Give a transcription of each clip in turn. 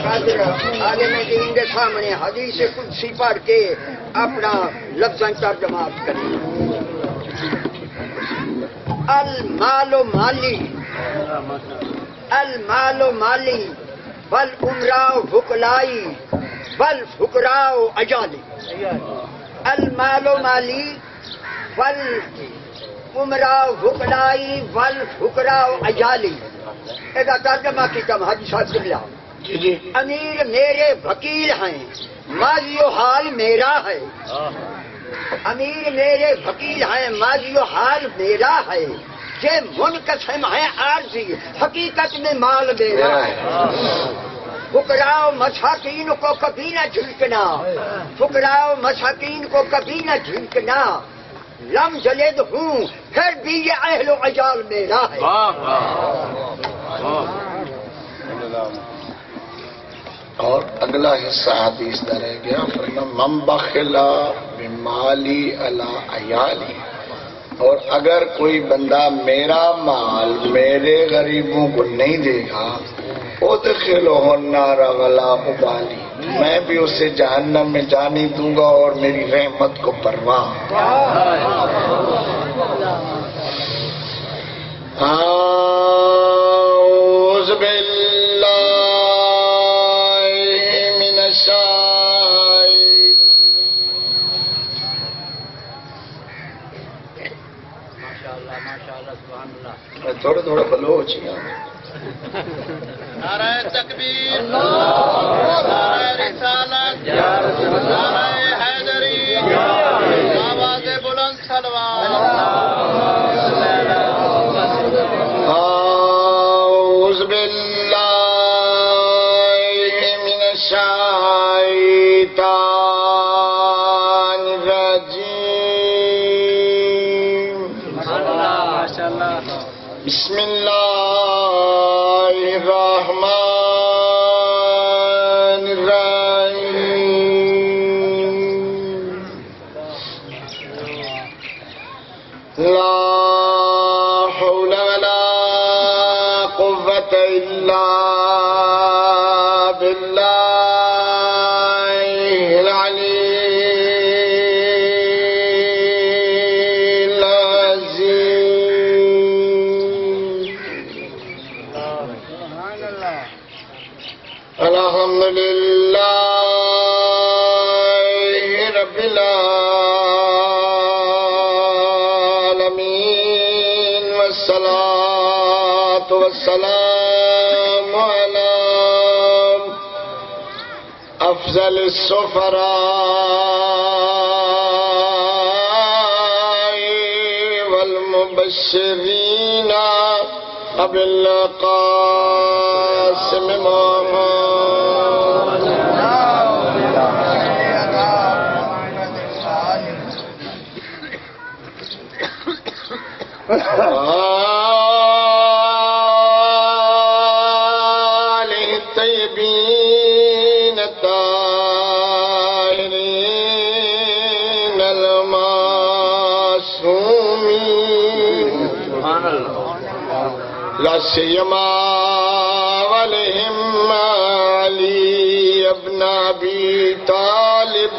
خاطر آگے میں ان کے سامنے حدیث قدسی پڑھ کے اپنا لفظ ترجمہ کریں. المال مالی، المال مالی والعمراء وکلائی والفقراء اجالی. المال مالی والعمراء وکلائی والفقراء اجالی. اس کا ترجمہ کیا حدیث اللہ. امیر میرے وکیل ہیں، ماضی و حال میرا ہے. امیر میرے وکیل ہیں، ماضی و حال میرا ہے. یہ منقسم ہے عارضی، حقیقت میں مال میرا ہے. فقراء مساکین کو کبھی نہ جھلکنا، فقراء مساکین کو کبھی نہ جھلکنا. لم جلد ہوں پھر بھی یہ اہل و عیال میرا ہے. اور اگلا حصہ حدیث کا رہ گیا. من بخلا بمالی علی عیالی. اور اگر کوئی بندہ میرا مال میرے غریبوں کو نہیں دے گا، ادخلہ النار ولا ابالی، میں بھی اسے جہنم میں جانے دوں گا اور میری رحمت کو پرواہ. اعوذ باللہ من الشیطان. تھوڑا تھوڑا بلو ہو چاہیے. نعرہ تکبیر، نعرہ رسالت، نعرہ حیدری، آواز بلند صلوات. اعوذ باللہ من الشیطان الرجیم. بسم اللہ الرحمن الرحیم. لا حول ولا قوة الا باللہ العلی الحمدللہ رب العالمین والصلاة والسلام علی افضل السفراء والمبشرین ابی القاسم محمد. آلہ الطیبین الطاہرین المعصومین. لا سیما ولہم علی ابن ابی طالب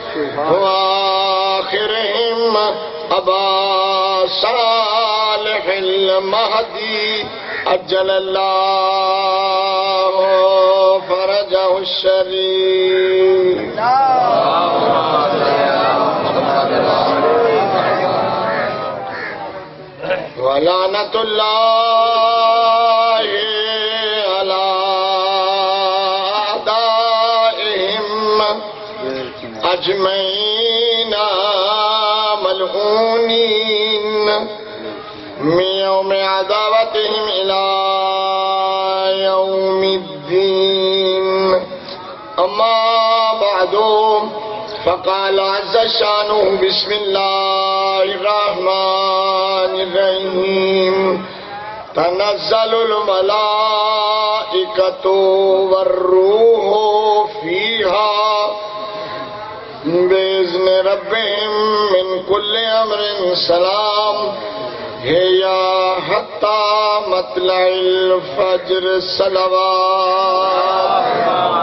وآخرہم ابا صالح المہدی اجل اللہ فرجہ الشریف. ولعنۃ اللہ علی اعدائہم اجمعین ملعونین من یوم عداوتہم الی یوم الدین. اما بعد فقال عز شانہ بسم اللہ الرحمن الرحیم. تنزل الملائکۃ والروح فیہا بإذن ربهم من كل أمر سلام هي حتى مطلع الفجر. صلوات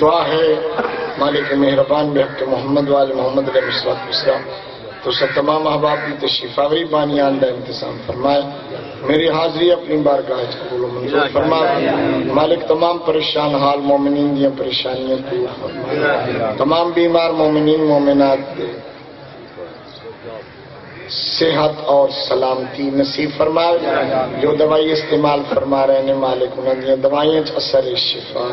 دعا ہے مالک مہربان بحق محمد وال محمد علیہ السلام تو سب تمام احباب کی تشریف آوری بانی آندہ انتظام فرمائے. میری حاضری اپنی بارگاہ قبول و منظور فرما. مالک تمام پریشان حال مومنین دیا پریشانیاں دور فرما. تمام بیمار مومنین مومنات دے صحت اور سلامتی نصیب فرما. جو دوائی استعمال فرما رہے ہیں مالک انہوں نے دوائیں اثر شفا.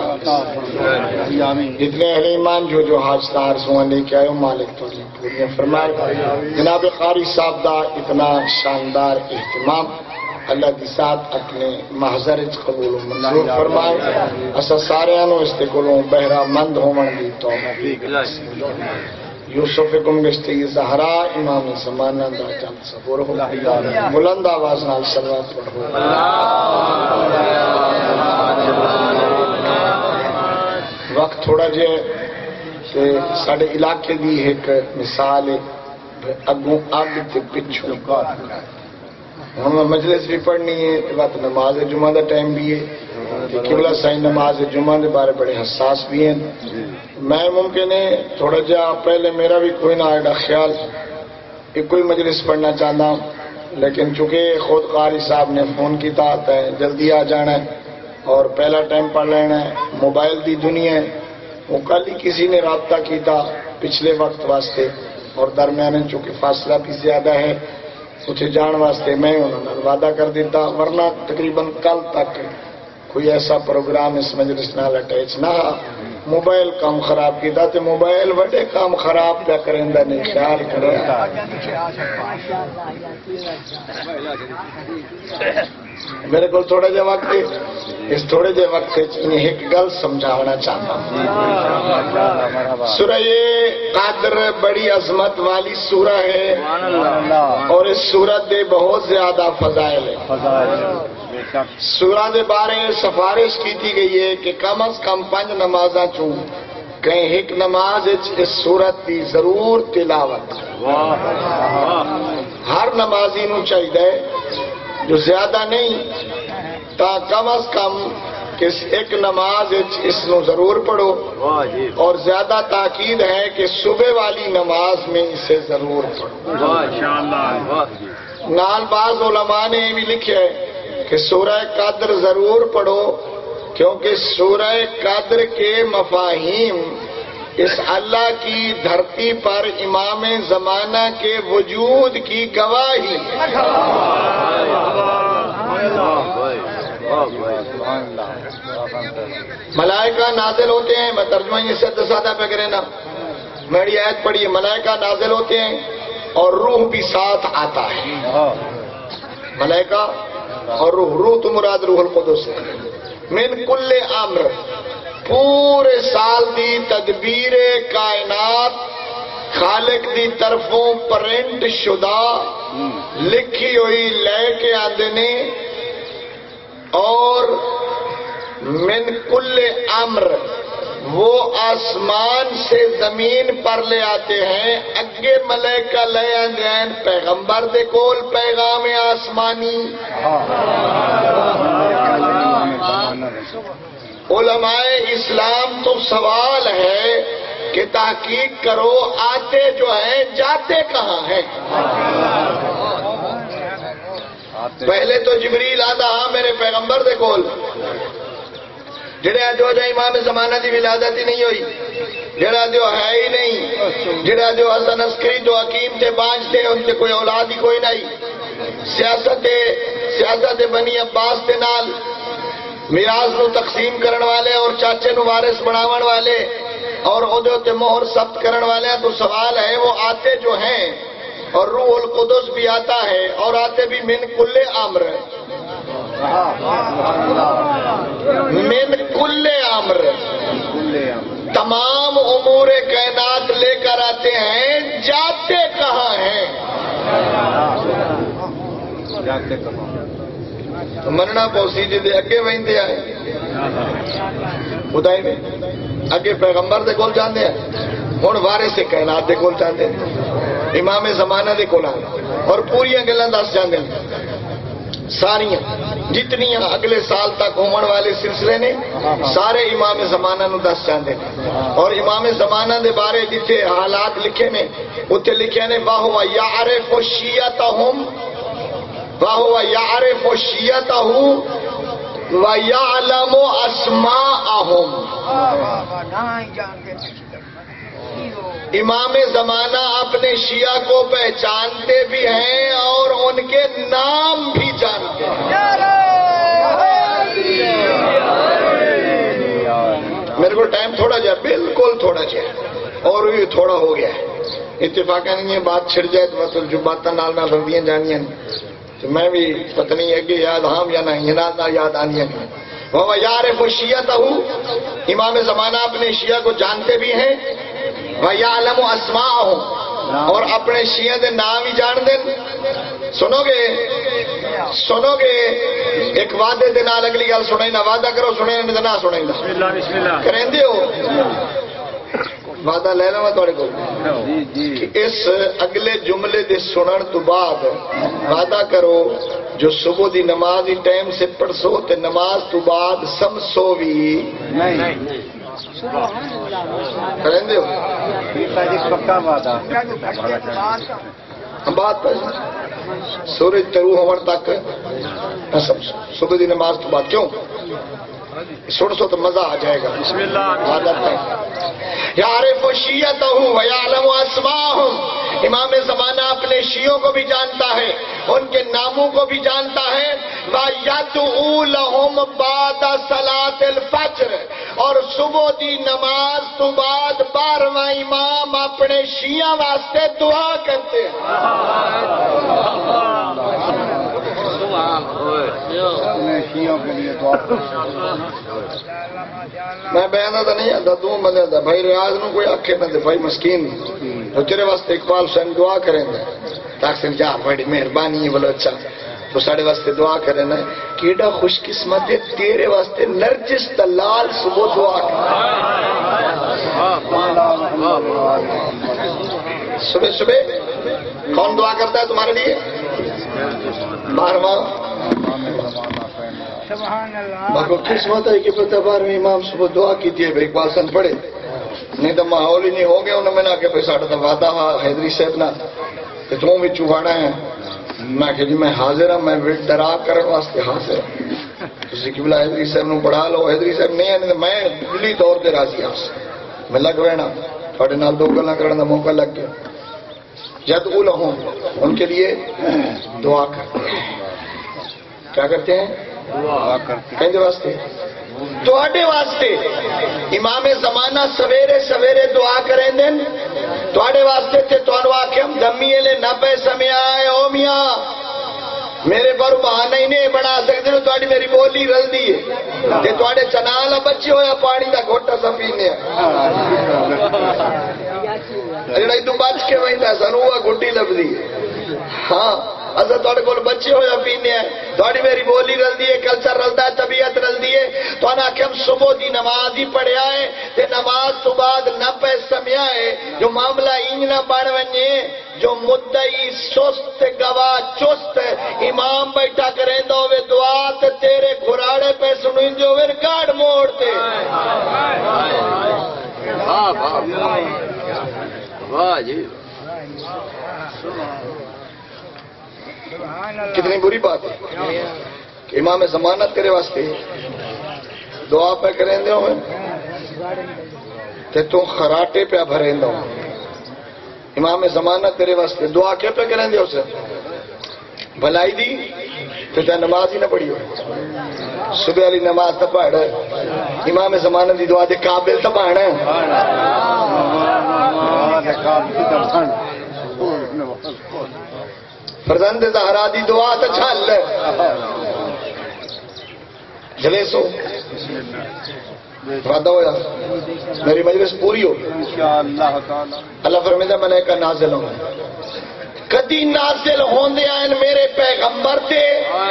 جتنے اہل ایمان جو حاجتار سوئیں لے کے آئے ہو مالک تو پوریاں فرما. جناب قاری صاحب دا اتنا شاندار اہتمام اللہ کی ساتھ اپنے محضر قبول و منظور فرمائے. اسا سارے انو استقلوں بہرہ مند ہومن دی توفیق. یوسف گمگشتی زہرا امام زمانہ دا چند صبور ہو. بلند آواز نال صلوات پڑھو. وقت تھوڑا جے کہ ساڑھے علاقے دی ایک مثال اگوں اگ تے پچھو. ہم مجلس بھی پڑھنی ہے وقت نماز جمعہ دا ٹائم بھی ہے. قبلہ سائیں نماز جمعہ دے بارے بڑے حساس بھی ہیں. میں ممکن ہے تھوڑا جا پہلے میرا بھی کوئی نہ آئے گا خیال کہ کوئی مجلس پڑھنا چاہتا ہوں، لیکن چونکہ خود قاری صاحب نے فون کی طاقت ہے جلدی آ جانا ہے اور پہلا ٹائم پڑھ لینا ہے. موبائل دی دنیا ہے. وہ کل ہی کسی نے رابطہ کیتا پچھلے وقت واسطے اور درمیان چونکہ فاصلہ بھی زیادہ ہے اتنے جان واسطے میں انہوں نے وعدہ کر دیتا، ورنہ تقریباً کل تک کوئی ایسا پروگرام اس مجلس نال اٹیچ نہ. موبائل کام خراب کیتا تے موبائل وڈے کام خراب پیا کریندا نہیں خیال کرے. میرے کو تھوڑا جا وقت اس تھوڑے جے وقت ایک گل سمجھانا چاہتا ہوں. سورہ قدر بڑی عظمت والی سورہ ہے اور اس سورت دے بہت زیادہ فضائل ہیں. سورہ دے بارے سفارش کی گئی ہے کہ کم از کم 5 نمازاں چوں کہیں ایک نماز اس سورت کی ضرور تلاوت. ہر نمازی نو چاہیے جو زیادہ نہیں تا کم از کم ایک نماز اس نو ضرور پڑھو اور زیادہ تاکید ہے کہ صبح والی نماز میں اسے ضرور پڑھو. نال بعض علماء نے بھی لکھا ہے کہ سورہ قدر ضرور پڑھو کیونکہ سورہ قدر کے مفاہیم اس اللہ کی دھرتی پر امام زمانہ کے وجود کی گواہی. ملائکہ نازل ہوتے ہیں. میں ترجمہ یہ سادہ پہ کرے نا میری آیت پڑھی. ملائکہ نازل ہوتے ہیں اور روح بھی ساتھ آتا ہے. ملائکہ اور روح تو مراد روح القدس ہے. من کل امر پورے سال دی تدبیر کائنات خالق دی طرفوں پرنٹ شدہ لکھی ہوئی لے کے آندے نے اور من کل امر وہ آسمان سے زمین پر لے آتے ہیں. اگے ملائکہ لے آندے ہیں پیغمبر دے کول پیغام آسمانی. علماء اسلام تو سوال ہے کہ تحقیق کرو آتے جو ہیں جاتے کہاں ہیں. پہلے تو جبریل آتا ہاں میرے پیغمبر دے کول جڑا جو امام زمانہ دی ولادت ہی نہیں ہوئی، جڑا جو ہے ہی نہیں، جڑا جو حسن عسکری تو حکیم تھے بانج تھے ان سے کوئی اولاد ہی کوئی نہیں. سیاست بنی عباس دے نال میراث نو تقسیم کرن والے اور چاچے نو وارث بناون والے اور عہدے تے مہر ثبت کرن والے. تو سوال ہے وہ آتے جو ہیں اور روح القدس بھی آتا ہے اور آتے بھی من کل امر. من کل امر تمام امور کائنات لے کر آتے ہیں. جاتے کہاں ہیں؟ مننا پوسی جی دے اگے وہندے آئے خدائی میں اگے پیغمبر دے کول جاندے ہیں ہن وارث کائنات دے کول جاندے امام زمانہ دے کول اور پوری گلاں دس جاندے. ساری جتنی اگلے سال تک ہونے والے سلسلے نے سارے امام زمانہ نو دس چاہتے ہیں. اور امام زمانہ دے بارے جتنے حالات لکھے نے اتنے لکھے نے واہو یعرف شیعتہم واہو یعرف شیعتہ وَيَعْلَمُ أَسْمَاءَهُمْ. امام زمانہ اپنے شیعہ کو پہچانتے بھی ہیں اور ان کے نام بھی جانتے ہیں. میرے کو ٹائم تھوڑا جائے، بالکل تھوڑا جائے، اور بھی تھوڑا ہو گیا ہے. اتفاقاً یہ بات چھڑ جائے تو مطلب جو باتیں نال نہ لگیاں جانیاں تو میں بھی پتہ نہیں ہے کہ یاد ہاں یا نہ یاد آنی ہے. وہ یعرف شیعتہ، امام زمانہ اپنے شیعہ کو جانتے بھی ہیں. وَيَعْلَمُ أَسْمَاءَهُمْ، اور اپنے شیعہ دے نام ہی جان دیں. سنو گے ایک وعدے دے نال اگلی گل سنائی نہ، وعدہ کرو سنے نہ سنائی نہ کریں دیو. وعدہ لے لو میں تھوڑے کو اس اگلے جملے دے سنن تو بعد وعدہ کرو جو صبح دی نماز ہی ٹائم سے پڑھسو تے نماز تو بعد سمسو بھی کریں دیو. بات سورج طلوع ہونے تک صبح دی نماز تو بعد کیوں سن سو تو مزہ آ جائے گا. عادت ہے. یعرف شیعتہ ویعلم اسماءہم، امام زمانہ اپنے شیعوں کو بھی جانتا ہے، ان کے ناموں کو بھی جانتا ہے. وَيَدْعُو لَهُمْ بَعْدَ صَلَاةِ الْفَجْرِ، اور صبح دی نماز تو بعد 12واں امام اپنے شیعہ واسطے دعا کرتے ہیں. میں بیانہ تو نہیں آتا تو بندے تھا بھائی ریاض نو کوئی آکھے نہ دے بھائی مسکین تو تیرے واسطے اقبال حسین دعا کریں گے تاکہ جا بڑی مہربانی ہے بولو اچھا تو ساڑے واسطے دعا کریں گے. کیڑا خوش قسمت ہے تیرے واسطے نرجس دلال صبح دعا کریں. صبح کون دعا کرتا ہے تمہارے لیے؟ 12واں باقی قسمت ہے کہ پتہ 12ویں امام صبح دعا کی تھی اقبال حسین پڑھے نہیں تو ماحول ہی نہیں ہو گیا. انہوں نے میں نے کہ ساڑھا تو وعدہ حیدری صاحب نہ کہ تم بھی چوہاڑا ہے. میں کہ جی میں حاضر ہوں، میں ڈرا کرنے واسطے حاضر ہوں. تسی قبلہ حیدری صاحب نو پڑھا لو. حیدری صاحب نہیں ہے میں دلی طور پہ راضی ہوں میں لگ رہنا تھوڑے نال 2 گلاں کرنے کا موقع لگ گیا. یدعو لہم، ان کے لیے دعا کرتے ہیں. کیا کرتے ہیں؟ دعا کرتے ہیں. واسطے تواڈے واسطے امام زمانہ سویرے سویرے دعا کریں دن تواڈے واسطے تے تانوں آکھم دمی لے نہ پے سمیا اے او میاں میرے پر بہانہ ہی نہیں بنا سکتے ہو. تواڈی میری بولی رلدی ہے تے تواڈے چنال بچے ہویا پانی دا گھوٹا سا پینے جڑا تو بچ کے ویندا سانو گھٹی لبدی. ہاں اصل تھوڑے کول بچے ہویا پینے ہیں تھوڑی میری بولی رلدی ہے، کلچر رلدا ہے، طبیعت رلدی ہے. تو انا کہ ہم صبح دی نماز ہی پڑھیا ہے تے نماز تو بعد نہ پہ سمیا ہے جو معاملہ انج نہ بن ونجے جو مدعی سست گواہ چست امام بیٹھا کریندا ہوے دعا تے تیرے گھراڑے پہ سنیندے ہوے ریکارڈ موڑتے. واہ واہ واہ جی کتنی بری بات ہے کہ امام زمانت تیرے واسطے دعا پہ کریں دے ہوئے تے تو خراٹے پہ بھریں دے ہوئے. امام زمانت تیرے واسطے دعا کیا پہ کریں دے اسے بھلائی دی تو تے نماز ہی نہ پڑھی ہوئے. صبح علی نماز تا پڑھ امام زمانت دی دعا دے قابل تا پڑھ فرزند زہرا دی دعا تا چھل جلے سو وعدہ ہویا میری مجلس پوری ہو. اللہ فرمیدہ ملائکہ نازل ہوں کدی نازل ہوندے آئین میرے پیغمبر تے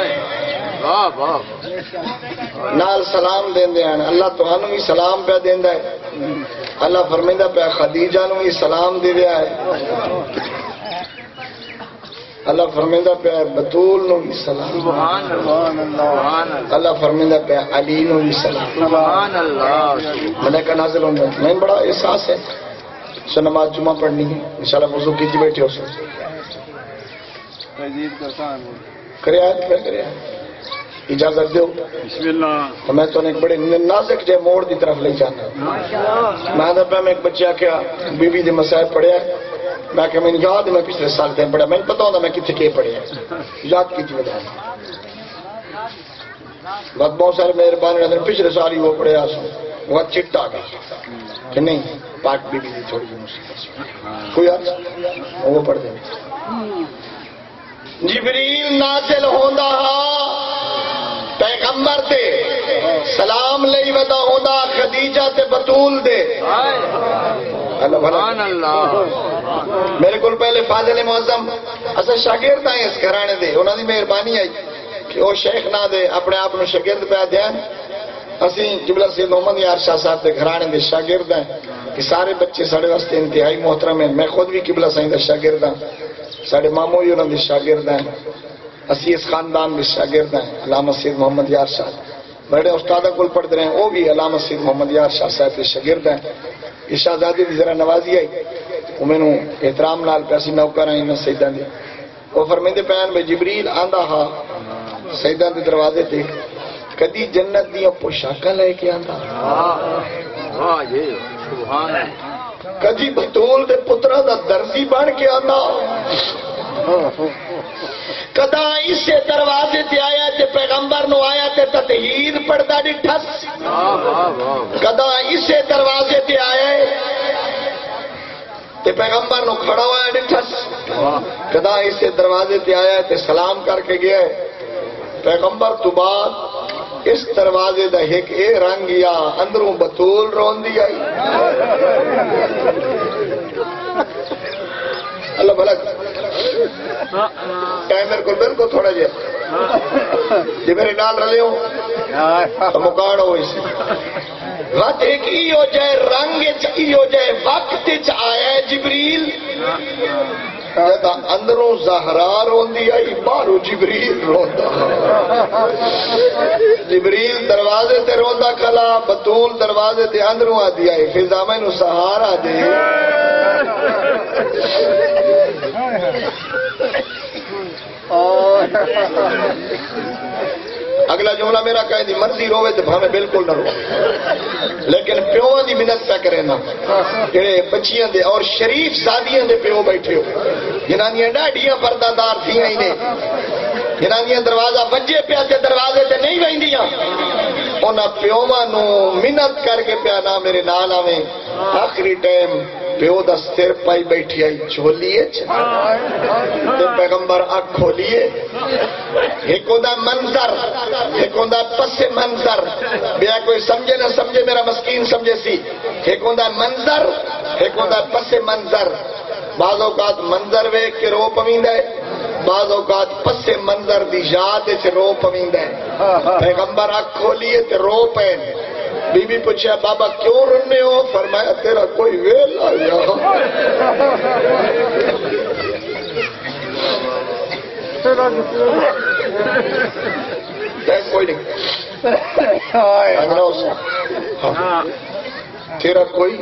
نال سلام دین دے آئین. اللہ تو انہوں بھی سلام پہ دین دے. اللہ فرمیدہ پہ خدیجہ نو بھی سلام دے دے آئے. اللہ فرمیندہ پہ بطول نو بھی سلام، سبحان اللہ، اللہ فرمیندہ پہ علی نو بھی سلام، سبحان اللہ، ملائکہ نازل ہوندہ میں بڑا احساس ہے سو نماز جمعہ پڑھنی ہے انشاءاللہ وضو کیجئے بیٹھے ہو سو کرے آیت پہ کرے اجازت دیو بسم اللہ، تو میں تو ایک بڑے نازک جائے موڑ دی طرف لے جانا میں نے پہ میں ایک بچہ کیا بی بی دے مسائل پڑھیا میں کہ میں یاد میں پچھلے سال تھے پڑھا میں پتہ ہوتا میں کتنے کے پڑھیا یاد کی تھی بتا بہت بہت سارے مہربانی رہتے پچھلے سال ہی وہ پڑھیا سو وہ چٹا گیا کہ نہیں پاک بی بی دی تھوڑی جی مصیبت کوئی آج وہ پڑھ دیں جبریل نازل ہوندا پیغمبر دے سلام لئی ودا ہوندا خدیجہ تے بطول دے سبحان اللہ، میرے کو پہلے فاضل معظم اصل شاگرد آئے اس گھرانے دے انہوں نے مہربانی آئی کہ وہ شیخ نہ دے اپنے آپ میں شاگرد پہ دین اسی قبلہ سید محمد یار شاہ صاحب دے گھرانے دے شاگرد ہیں کہ سارے بچے ساڑھے واسطے انتہائی محترم ہیں میں خود بھی قبلہ سید شاگرد ہوں ساڑھے ماموں بھی انہوں نے شاگرد ہیں اسی اس خاندان بھی شاگرد ہیں علامہ سید محمد یار شاہ بڑے استادہ کل پڑھ رہے ہیں وہ بھی علامہ سید محمد یار شاہ صاحب کے شاگرد ہیں یہ شہزادی بھی ذرا نوازی آئی وہ میں نے احترام نال پیسی نوکر آئی میں سیدان دی وہ فرمیندے پیان میں جبریل آندہ ہا سیدان دی دروازے تے کدی جنت دیا پوشاکا لے کے آندہ سبحان اللہ، کدی بطول دے پترہ دا درزی بن کے آندہ کدا اسے دروازے تے آیا تے پیغمبر نو آیا تے تطہیر پڑھدا ڈٹھس کدا اسے دروازے تے آیا تے پیغمبر نو کھڑا ہوا ڈٹھس کدا اسے دروازے تے آیا تے سلام کر کے گیا پیغمبر تو بعد اس دروازے دا ایک اے رنگ یا اندروں بطول رون دی آئی اللہ بھلا ٹائم میرے کو بالکل تھوڑا جائے جی میرے نال رلے ہو مکاڑ ہو اس وقت ایک ای ہو جائے رنگ ای ہو جائے وقت آیا جبریل اندروں زہرا روندی آئی باہروں جبریل روندا جبریل دروازے تے روندا کھلا بطول دروازے تے اندروں آدھی آئی فضا میں نو سہارا دے اگلا جملہ میرا کہے دی مرضی روے تو بھاوے بالکل نہ رو لیکن پیوں دی منت پہ کرے نا جڑے بچیاں دے اور شریف زادیاں دے پیوں بیٹھے ہو جنانیاں ڈاڈیاں پردادار تھیاں ہی نے جنانیاں دروازہ وجے پیا تے دروازے تے نہیں ویندیاں انہاں پیواں نو منت کر کے پیا نہ میرے نال آویں آخری ٹائم پیو دا سر پائی بیٹھی آئی چھولیے تے پیغمبر آنکھ کھولیے ایک ہوندا منظر ایک ہوندا پس منظر بیا کوئی سمجھے نہ سمجھے میرا مسکین سمجھے سی ایک ہوندا منظر ایک ہوندا پس منظر بعض اوقات منظر ویکھ کے رو پویندا ہے بعض اوقات پس منظر دی یاد وچ رو پویندا ہے پیغمبر آنکھ کھولیے تے رو پے بی بی پوچھا بابا کیوں رنے ہو فرمایا تیرا کوئی ویلا یا کوئی نہیں تیرا کوئی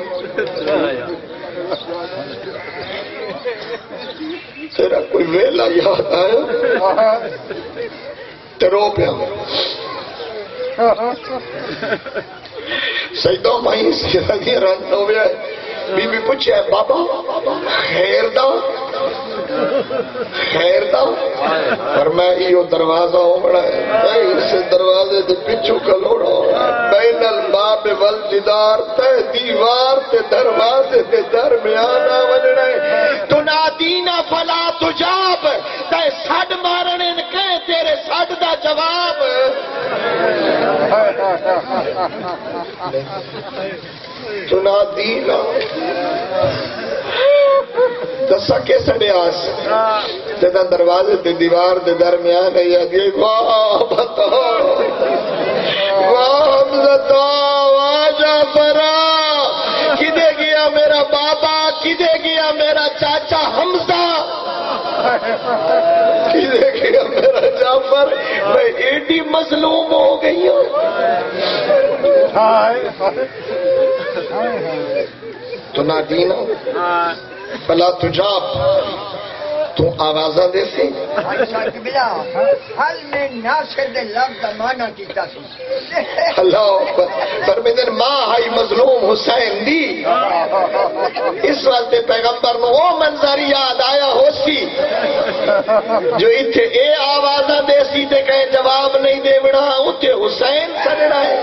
تیرا کوئی ویلا یاد آیا تیرو پیا سیدوں مائی سیدھی رن ہو گیا بی بی پوچھے بابا خیر دا خیر دا پر میں یہ دروازہ ہونا ہے اس دروازے دے پچھو کلوڑا بین الباب والجدار تے دیوار تے دروازے تے درمیانہ وننا ہے تنادینا فلا تجاب تے سڑ مارنے کے تیرے سڑ دا جواب تنادینا دسا کے سڑے آس جدا دروازے تے دیوار دے درمیان ہے یا دیئے واہ بتا واہ حمزتا واہ جعفرہ کدے گیا میرا بابا کدے گیا میرا چاچا حمزہ دیکھے میرا جعفر میں ایڈی مظلوم ہو گئی ہوں. تو نہ دینا بلا تجاب تو آوازاں دے سی بلا حل میں ناصر دے لفظ دا معنی کیتا سی. اللہ فرمیندن ماں ہائی مظلوم حسین دی. اس واسطے پیغمبر نو وہ منظر یاد آیا ہو سی جو اتھے اے آوازاں دے سی تے کہیں جواب نہیں دے بڑا اتھے حسین سڑنا ہے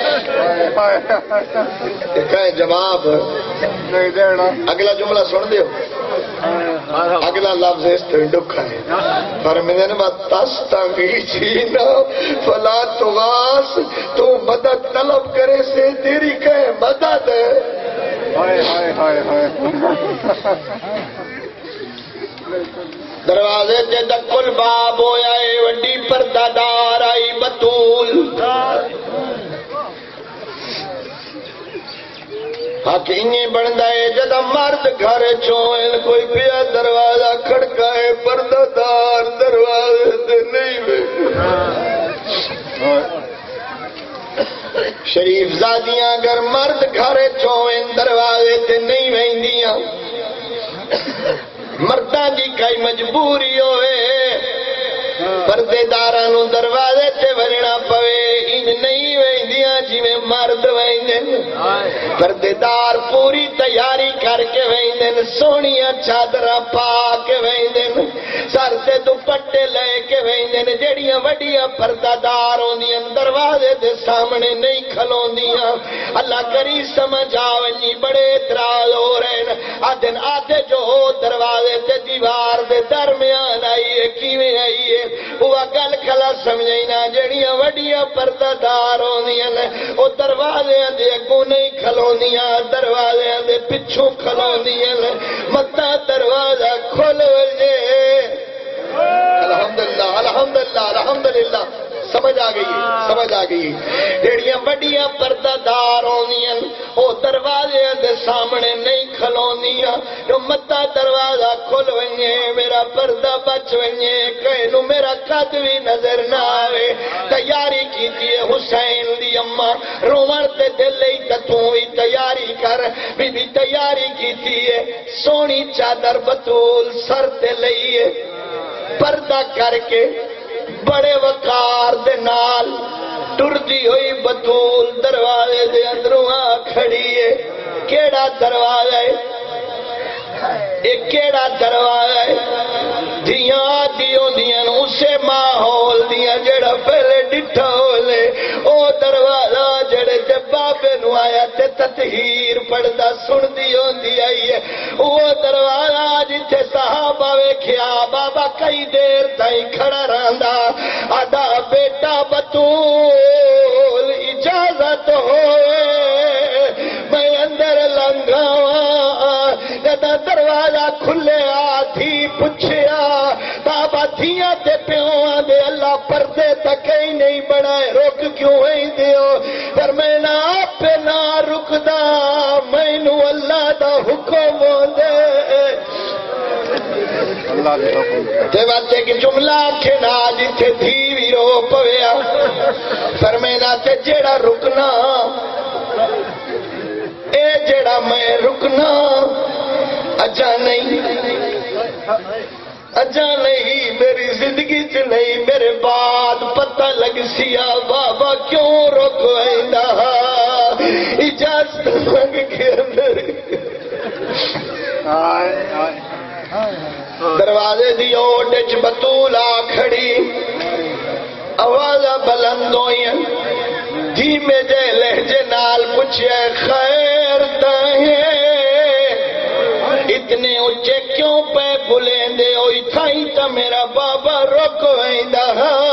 تے کہیں جواب نہیں دینا. اگلا جملہ سن دیو. اگلا لفظ اس تو دکھا ہے. فرمیندن وَتَسْتَغِيثِينَ فَلَا تُغَاثْ تو مدد طلب کرے سے تیری کہیں مدد. دروازے تے دکل باب ہویا ہے وڈی پردہ دار آئی بطول. حق انہیں بندہ ہے جدا مرد گھر چوئن کوئی پیا دروازہ کھڑکا ہے پردہ دار دروازے تے نہیں شریف زادیاں اگر مرد گھر چوئن دروازے تے نہیں ویندیاں مردہ دی کئی مجبوری ہوئے پردے دارانو دروازے تے ورنا پوے ان نہیں ویندیاں جی میں مرد ویندن. پردے دار پوری تیاری کر کے ویندن سونیاں چادراں پا کے ویندن سر تے دوپٹے لے کے ویندن. جڑیاں وڈیاں پردہ دار ہوندیاں دروازے دے سامنے نہیں کھلوندیاں. اللہ کری سمجھ آونی بڑے اعتراض ہو رہے ہیں. آدھن آدھے جو دروازے تے دیوار دے درمیان آئیے کیویں آئیے وہ گل کھلا سمجھائی نہ. جڑیاں وڈیاں پردہ دار ہوندیاں نے او دروازے دے اگوں نہیں کھلوندیاں دروازے دے پچھوں کھلوندیاں نے. متا دروازہ کھول وجے. الحمدللہ الحمدللہ الحمدللہ سمجھ آ گئی سمجھ آ گئی. جڑیاں وڈیاں پردہ دار ہوندیاں او دروازے دے سامنے نہیں کھلوندیاں. جو متا دروازہ کھل ونجے میرا پردہ بچ ونجے کہیں نو میرا قد بھی نظر نہ آوے. تیاری کیتی ہے حسین دی اماں رومن تے دل لئی تتوں بھی تیاری کر. بی بی تیاری کیتی ہے سونی چادر بطول سر تے لئیے پردہ کر کے بڑے وقار دے نال ٹردی ہوئی بطول دروازے دے اندروں آ کھڑی ہے. کیڑا دروازہ ہے ایک کیڑا دروازہ ہے دیاں دیوں دیاں اسے ماحول دیاں جڑا پہلے ڈٹھا ہولے او دروازہ جڑے تے بابے نو آیا تے تطہیر پڑھدا سن دی ہوندی آئی ہے. وہ دروازہ جتھے صحابہ ویکھیا بابا کئی دیر تائیں کھڑا رہندا آدھا بیٹا بطول اجازت ہوئے میں اندر لنگاواں. جدا دروازہ کھلے آدھی پچھیا بابا دھیاں تے پیواں دے اللہ پردے تک ہی نہیں بنائے رک کیوں ہی دیو. پر میں نہ آپ نہ رکدا مینوں اللہ دا حکم دے. تے بچے کی جملہ کھنا جتھے دھی بھی رو پویا فرمینا تے جیڑا رکنا اے جیڑا میں رکنا اجا نہیں میری زندگی چ نہیں میرے بعد پتہ لگ سیا بابا کیوں رک ویندا اجازت منگ کے اندر دروازے دی اوٹ وچ بطول آ کھڑی آوازاں بلند ہوئیں دھیمے جے لہجے نال پوچھے خیر تہیں اتنے اچھے کیوں پہ بلندے ہوئی تھائی تا میرا بابا رک ویندا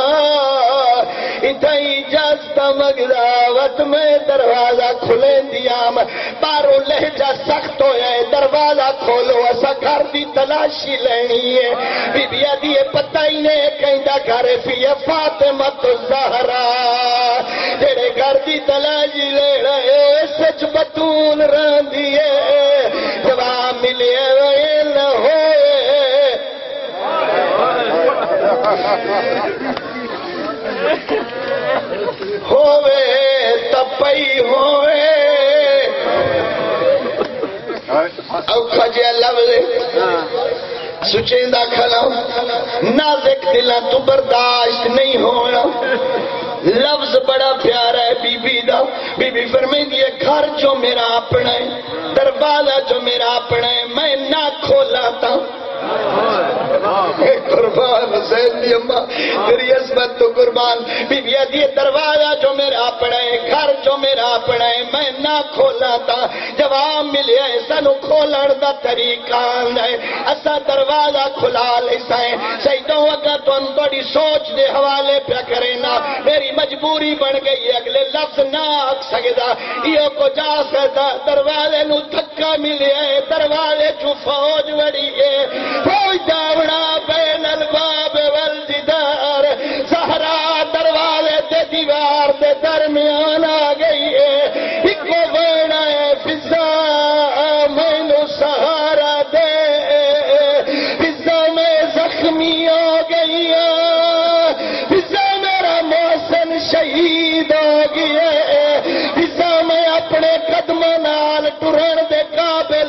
اتھائی اجازت مگدا وقت میں دروازہ کھلیں دیا بارو لہجہ سخت ہویا ہے دروازہ کھولو اسا گھر دی تلاشی لینی ہے بی بی دیئے پتہ ہی نہیں کہیں دا گھر فی فاطمہ الزہرا جڑے گھر دی تلاشی لے رہے سچ بطول رہن دیئے جواب ملے ہوئے نہ ہوئے ہووے تپئی ہووے اوکھا جیا لفظ سچیندہ کھلا نازک دلاں تو برداشت نہیں ہونا لفظ بڑا پیارا ہے بی بی دا بی بی فرمائیں دی گھر جو میرا اپنا ہے دروازہ جو میرا اپنا ہے میں نہ کھولا تھا قربان حسین دی اماں تیری عصمت تو قربان بی بی دی دروازہ جو میرا اپنا ہے گھر جو میرا اپنا ہے میں نہ کھولا تھا جواب ملے سانو کھولن دا طریقہ ہے اسا دروازہ کھلا لیسا ہے سیدوں اگا تو تھوڑی سوچ دے حوالے پہ کرے نا میری مجبوری بن گئی اگلے لفظ نہ آکھ سکدا یہ کو جا سکتا دروازے نو دھکا ملے دروازے چو فوج وڑی ہے فوج داونا بین الباب والجدار زہرا دروازے دے دیوار دے درمیان آ گئی ہے ایکو بڑا ہے فضا مینو سہارا دے فضا میں زخمی ہو گئی ہے فضا میرا محسن شہید ہو گیا ہے فضا میں اپنے قدم نال ٹرن دے قابل